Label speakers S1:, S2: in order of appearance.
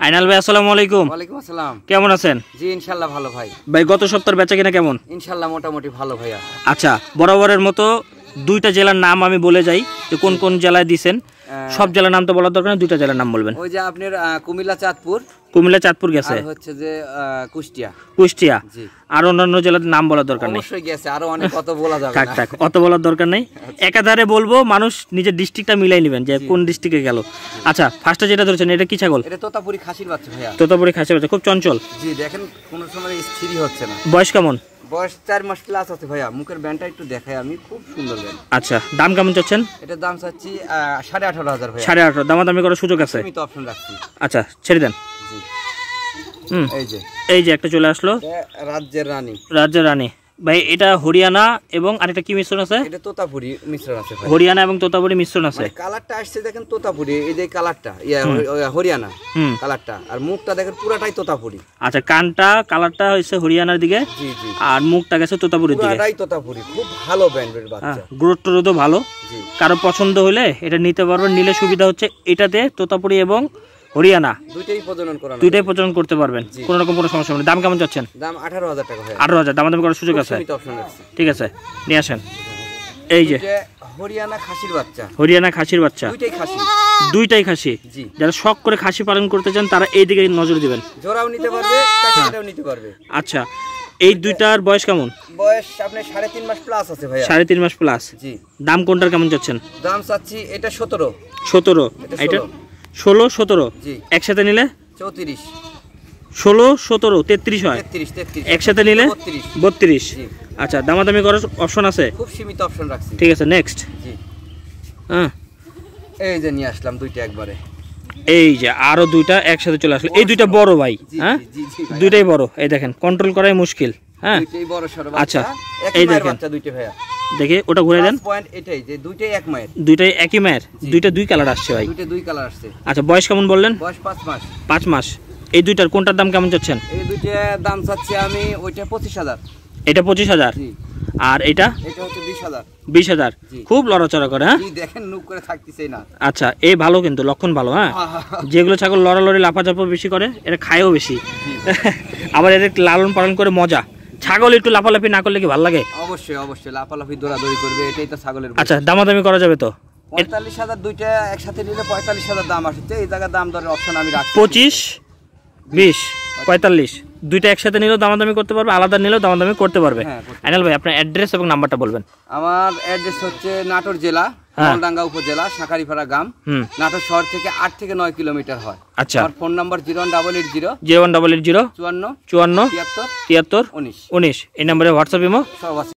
S1: আইনাল ভাই আসসালামু আলাইকুম।
S2: ওয়ালাইকুম আসসালাম।
S1: কেমন আছেন?
S2: জি ইনশাআল্লাহ ভালো ভাই।
S1: ভাই গত সপ্তাহের বেচা কিনা কেমন?
S2: ইনশাআল্লাহ মোটামুটি ভালো ভাইয়া।
S1: আচ্ছা, বরাবরের মতো দুইটা জেলার নাম আমি বলে যাই, যে কোন কোন জেলায় দিবেন। সব জেলার নাম তো বলার দরকার না, দুইটা জেলার নাম বলবেন।
S2: ওই যে আপনার কুমিল্লা চাঁদপুর গেছে, আর হচ্ছে যে
S1: কুষ্টিয়া আর অন্যান্য জেলার নাম বলার দরকার নেই।
S2: অবশ্যই গেছে, আরো অনেক কত বলা যাবে না।
S1: থাক অত বলার দরকার নেই, একাধারে বলবো, মানুষ নিজের ডিস্ট্রিক্টটা মিলাই নেবেন যে কোন ডিস্ট্রিক্টে গেল। আচ্ছা, ফার্স্টে যেটা ধরেছেন এটা কি ছাগল?
S2: এটা তোতাপুরি খাসির বাচ্চা ভাইয়া।
S1: তোতাপুরি খাসির বাচ্চা, খুব চঞ্চল।
S2: জি দেখেন কোন সময় স্থিরই হচ্ছে না।
S1: বয়স কেমন?
S2: বয়স 4 মাস প্লাস আছে ভাইয়া। মুখের ব্যান্ডটা একটু দেখাই আমি, খুব সুন্দর ব্যান্ড।
S1: আচ্ছা, দাম কেমন চাচ্ছেন?
S2: এটার দাম চাচ্ছি 18,500 ভাইয়া।
S1: 18,500 দামাদামি করার সুযোগ আছে?
S2: আমি তো অপশন রাখছি।
S1: আচ্ছা, ছেড়ে দেন।
S2: জি
S1: এই যে একটা চলে আসলো, রাজ্যের রানী। ভাই এটা হরিয়ানা এবং আরেকটা কি মিশ্রণ আছে?
S2: এটা তোতাপুরি মিশ্রণ আছে ভাই।
S1: হরিয়ানা এবং তোতাপুরি মিশ্রণ আছে।
S2: মানে কালারটা আসছে দেখেন তোতাপুরি, এই যে কালারটা হরিয়ানা কালারটা, আর মুখটা দেখেন পুরাটাই তোতাপুরি।
S1: আচ্ছা, কালারটা হইছে হরিয়ানার দিকে,
S2: জি জি,
S1: আর মুখটা গেছে তোতাপুরির দিকে।
S2: পুরাটাই তোতাপুরি, খুব ভালো ব্যান্ডের বাচ্চা।
S1: গ্রোথ ভালো। কারো পছন্দ হলে এটা নিতে পারবেন। নিলে সুবিধা হচ্ছে এটাতে তোতাপুরি এবং হরিয়ানা দুইটাই প্রজনন করতে পারবেন, কোন রকম কোনো সমস্যা নেই। দাম কেমন চাচ্ছেন?
S2: দাম 18,000 টাকা ভাই।
S1: 18,000 দামাদামি করার সুযোগ আছে? ঠিক আছে, নিয়ে আসেন। এই যে
S2: হরিয়ানা খাসির বাচ্চা,
S1: দুইটাই খাসি। যারা শখ করে খাসি পালন করতে চান তারা এই দিকে নজর দিবেন।
S2: জোড়াও নিতে পারবে, কাটাও নিতে পারবে।
S1: আচ্ছা, এই দুইটার বয়স কেমন?
S2: বয়স আপনার 3.5 মাস প্লাস আছে ভাইয়া।
S1: 3.5 মাস প্লাস।
S2: জি।
S1: দাম কোনটার কেমন চাচ্ছেন?
S2: দাম চাচ্ছি এটা 17।
S1: এটা 16 17 একসাথে নিলে
S2: 34।
S1: 16 17 33 হয়।
S2: 33
S1: একসাথে নিলে 32। আচ্ছা, দামাদামি করার অপশন আছে?
S2: খুব সীমিত অপশন রাখছি।
S1: ঠিক আছে, নেক্সট।
S2: জি,
S1: হ্যাঁ,
S2: এই যে নিয়ে আসলাম দুইটা একবারে।
S1: এই যে আরো দুইটা একসাথে চলে আসলো। এই দুইটা বড় ভাই, হ্যাঁ দুইটাই বড়। এই দেখেন, কন্ট্রোল করাই মুশকিল। হ্যাঁ,
S2: দুইটাই বড় সরো বাচ্চা।
S1: আচ্ছা, এই দেখেন
S2: দুইটা ভাইয়া,
S1: দেখে ওটা ঘুরে দেন।
S2: পয়েন্ট এটাই যে দুইটাই এক মায়ের,
S1: দুইটাই একই মায়ের, দুইটা দুই কালার আসছে ভাই।
S2: দুইটা দুই কালার আসছে।
S1: আচ্ছা, বয়স কেমন বললেন?
S2: বয়স 5 মাস।
S1: 5 মাস। এই দুইটার কোনটার দাম কেমন চাচ্ছেন?
S2: এই দুইটার দাম চাচ্ছি আমি ওইটা 25,000।
S1: এটা 25,000, আর এটা
S2: হচ্ছে 20,000।
S1: 20,000। খুব লড়াচড়া করে, হ্যাঁ
S2: দেখেন নুক করে থাকতেছে না।
S1: আচ্ছা, এই ভালো, কিন্তু লক্ষণ ভালো। হ্যাঁ, যেগুলো ছাগল লড়ালড়ি লাফাচাপা বেশি করে এরা খায়ও বেশি, আবার এদের লালন পালন করে মজা। ছাগল একটু লাফালাফি না করলে কি ভালো লাগে?
S2: অবশ্যই লাফালাফি দৌড়াদৌড়ি করবে, এটাই তো ছাগলের।
S1: আচ্ছা, দামাদামি করা যাবে তো?
S2: 45,000 দুইটা একসাথে নিলে 45,000 দাম আসছে। এই জায়গায় দাম দরের অপশন আমি রাখছি।
S1: 25 20 45 দুইটা একসাথে নিলেও দামাদামি করতে পারবে, আলাদা নিলেও দামাদামি করতে পারবে। আইনাল ভাই, আপনার অ্যাড্রেস এবং নাম্বারটা বলবেন।
S2: আমার অ্যাড্রেস হচ্ছে নাটোর জেলা, নলডাঙ্গা উপজেলা, শাঁখারীপাড়া গ্রাম। নাটোর শহর থেকে 8 থেকে 9 কিলোমিটার হয়।
S1: আচ্ছা,
S2: আমার ফোন নাম্বার 01880
S1: 54
S2: 54
S1: 53
S2: 73
S1: 19 এই নম্বরে হোয়াটসঅ্যাপ ইমো
S2: সব আছে।